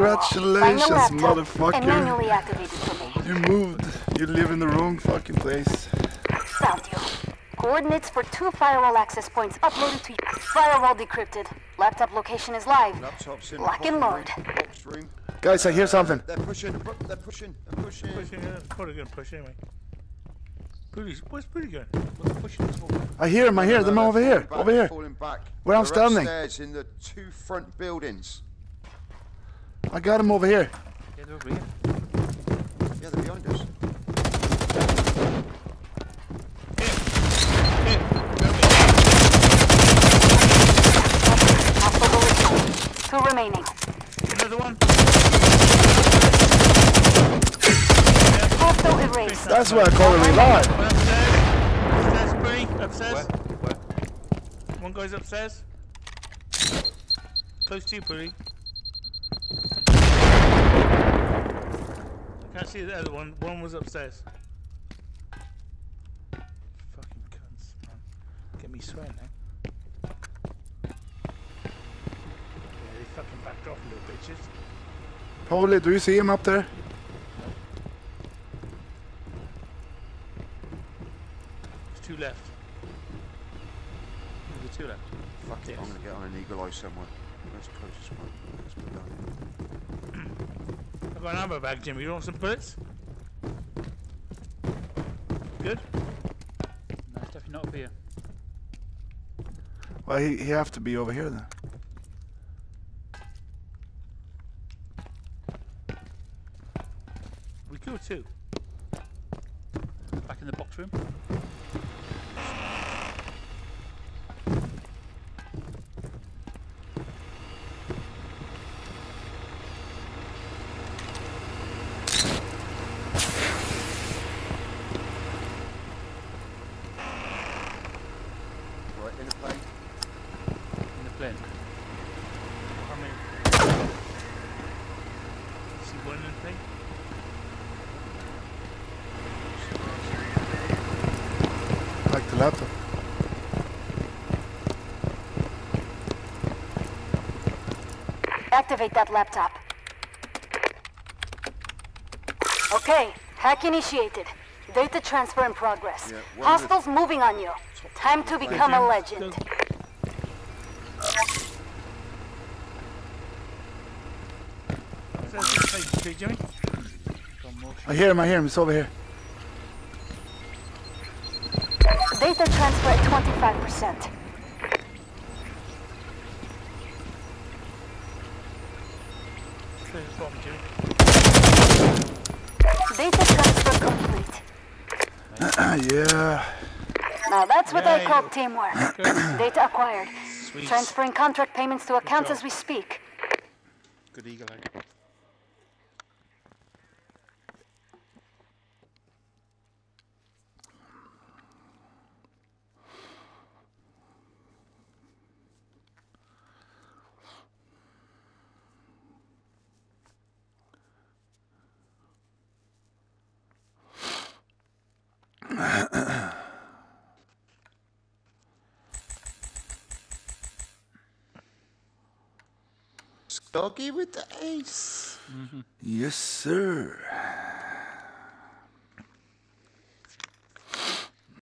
Congratulations, motherfucker. And manually activate it for me. You moved. You live in the wrong fucking place. Found you. Coordinates for 2 firewall access points uploaded to you. Firewall decrypted. Laptop location is live. Lock and load. Guys, I hear something. They're pushing. They're pushing. Probably gonna push anyway. Where's Pooty going? What's pushing this for? I hear him. Over here. Over here. Falling back. Where I'm standing. Upstairs in the 2 front buildings. I got him over here. Yeah, they're over here. Yeah, they're behind us. Two remaining. Another one. Hostile erased. That's what I call a revive. Upstairs. Where? One guy's upstairs. Close to you, Pooty. I can't see the other one. One was upstairs. Fucking cunts, man. Get me sweating now. Yeah, they fucking backed off, little bitches. Holy, do you see him up there? There's 2 left. There's 2 left. Fuck it, I'm gonna get on an eagle eye somewhere. Where's the closest one? Let's put that. I've got an ammo bag, Jimmy. You want some bullets? Good? No, it's definitely not up here. Well, he have to be over here then. We killed 2. Back in the box room. In the plane. In the plane. How many? See one in the plane? Like the laptop. Activate that laptop. Okay, hack initiated. Data transfer in progress. Yeah, Hostiles moving on you. Time to become a legend. Jimmy? I hear him. He's over here. Data transfer at 25%. Data transfer complete. Yeah. Now that's what I call teamwork. Data acquired. Sweet. Transferring contract payments to accounts as we speak. Good eagle egg. Doggy with the ace. Yes, sir.